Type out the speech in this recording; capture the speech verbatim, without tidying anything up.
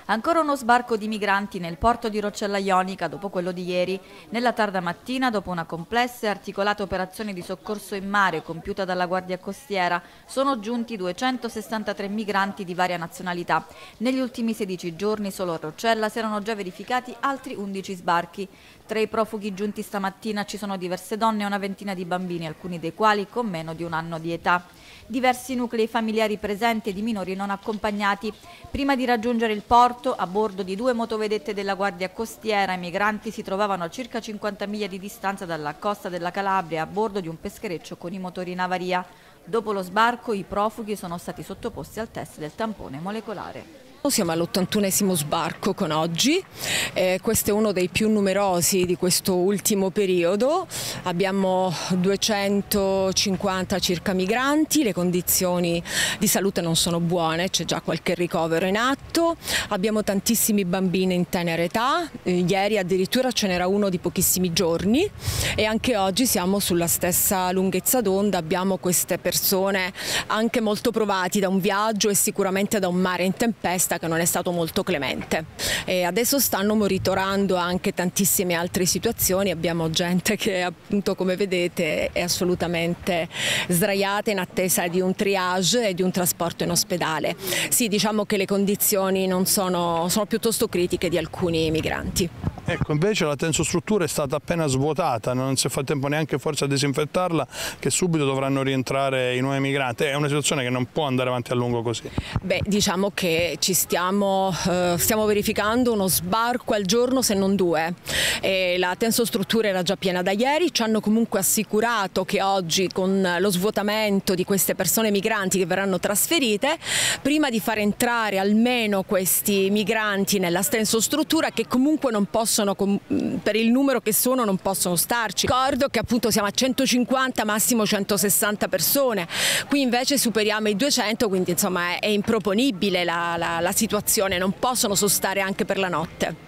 Ancora uno sbarco di migranti nel porto di Roccella Ionica dopo quello di ieri. Nella tarda mattina, dopo una complessa e articolata operazione di soccorso in mare compiuta dalla Guardia Costiera, sono giunti duecentosessantatré migranti di varia nazionalità. Negli ultimi sedici giorni solo a Roccella si erano già verificati altri undici sbarchi. Tra i profughi giunti stamattina ci sono diverse donne e una ventina di bambini, alcuni dei quali con meno di un anno di età. Diversi nuclei familiari presenti e di minori non accompagnati. Prima di raggiungere il porto, a bordo di due motovedette della Guardia Costiera, i migranti si trovavano a circa cinquanta miglia di distanza dalla costa della Calabria, a bordo di un peschereccio con i motori in avaria. Dopo lo sbarco, i profughi sono stati sottoposti al test del tampone molecolare. Siamo all'ottantunesimo sbarco con oggi, eh, questo è uno dei più numerosi di questo ultimo periodo, abbiamo duecentocinquanta circa migranti, le condizioni di salute non sono buone, c'è già qualche ricovero in atto, abbiamo tantissimi bambini in tenera età, eh, ieri addirittura ce n'era uno di pochissimi giorni e anche oggi siamo sulla stessa lunghezza d'onda, abbiamo queste persone anche molto provati da un viaggio e sicuramente da un mare in tempesta che non è stato molto clemente. E adesso stanno monitorando anche tantissime altre situazioni, abbiamo gente che appunto come vedete è assolutamente sdraiata in attesa di un triage e di un trasporto in ospedale. Sì, diciamo che le condizioni non sono, sono piuttosto critiche di alcuni migranti. Ecco, invece la tensostruttura è stata appena svuotata, non si è fatto tempo neanche forse a disinfettarla, che subito dovranno rientrare i nuovi migranti. È una situazione che non può andare avanti a lungo così. Beh, diciamo che ci stiamo, eh, stiamo verificando uno sbarco al giorno se non due. E la tensostruttura era già piena da ieri, ci hanno comunque assicurato che oggi con lo svuotamento di queste persone migranti che verranno trasferite, prima di far entrare almeno questi migranti nella tensostruttura che comunque non possono per il numero che sono non possono starci. Ricordo che appunto siamo a centocinquanta, massimo centosessanta persone, qui invece superiamo i duecento, quindi insomma è, è improponibile la, la, la situazione, non possono sostare anche per la notte.